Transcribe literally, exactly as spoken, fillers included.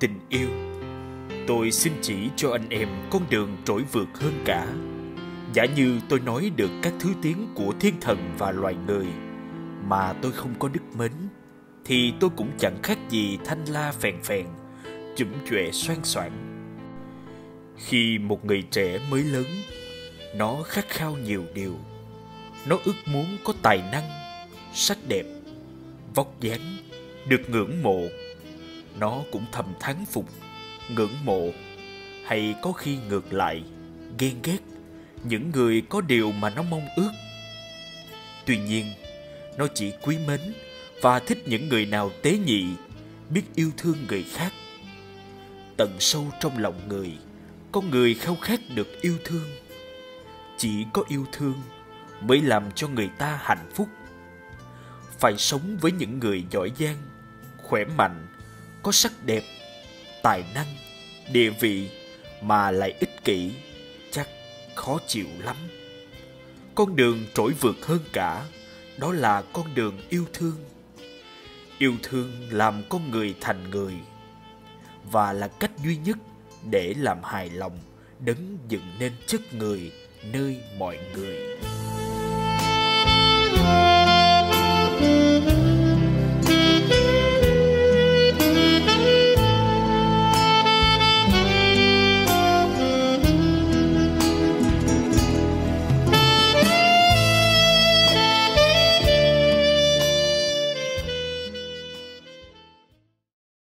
tình yêu, tôi xin chỉ cho anh em con đường trỗi vượt hơn cả. Giả như tôi nói được các thứ tiếng của thiên thần và loài người mà tôi không có đức mến, thì tôi cũng chẳng khác gì thanh la phèn phèn, chủng chọe xoan xoảng. Khi một người trẻ mới lớn, nó khát khao nhiều điều. Nó ước muốn có tài năng, sắc đẹp, vóc dáng, được ngưỡng mộ. Nó cũng thầm thán phục, ngưỡng mộ, hay có khi ngược lại, ghen ghét những người có điều mà nó mong ước. Tuy nhiên, nó chỉ quý mến và thích những người nào tế nhị, biết yêu thương người khác. Tận sâu trong lòng người, con người khao khát được yêu thương. Chỉ có yêu thương mới làm cho người ta hạnh phúc. Phải sống với những người giỏi giang, khỏe mạnh, có sắc đẹp, tài năng, địa vị mà lại ích kỷ, chắc khó chịu lắm. Con đường trỗi vượt hơn cả, đó là con đường yêu thương. Yêu thương làm con người thành người, và là cách duy nhất để làm hài lòng đấng dựng nên chất người nơi mọi người.